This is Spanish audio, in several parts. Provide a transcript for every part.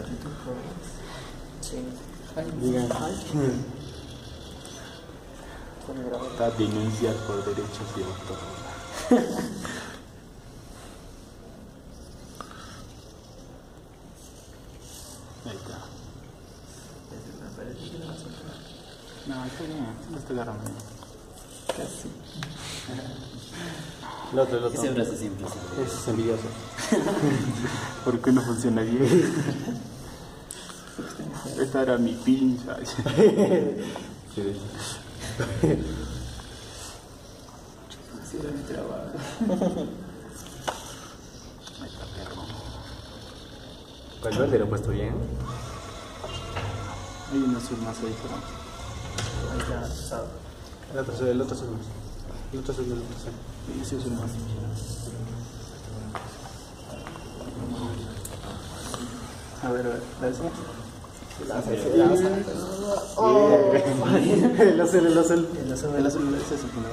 Digan. Está denunciar por derechos de autor. Ahí está. No, está bien, no estoy agarrando. Casi. El otro. Ese brazo siempre. Ese es envidioso. ¿Por qué no funciona bien? Esta era mi pinza. Sí. Ese era mi trabajo. Ahí está, perro. ¿Cuál verde lo he puesto bien? Hay un azul más ahí, pero... Ahí está, pasado. El otro es más. El otro es el otro. Ese es el más. A ver, ¿la ese? El azul. El azul, ese es el primero.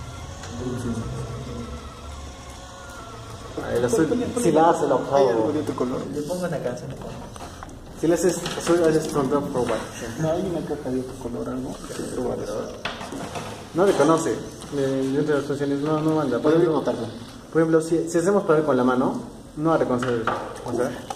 El azul. Si la hace la Hay algo de otro color. Le pongo una canción. Si le haces azul, haces front up for white. No, hay una caja de otro color, algo. Probar eso. No reconoce. Entre las funciones no manda. Puedo notarlo. Por ejemplo, si hacemos para con la mano, no va a reconocer. O sea,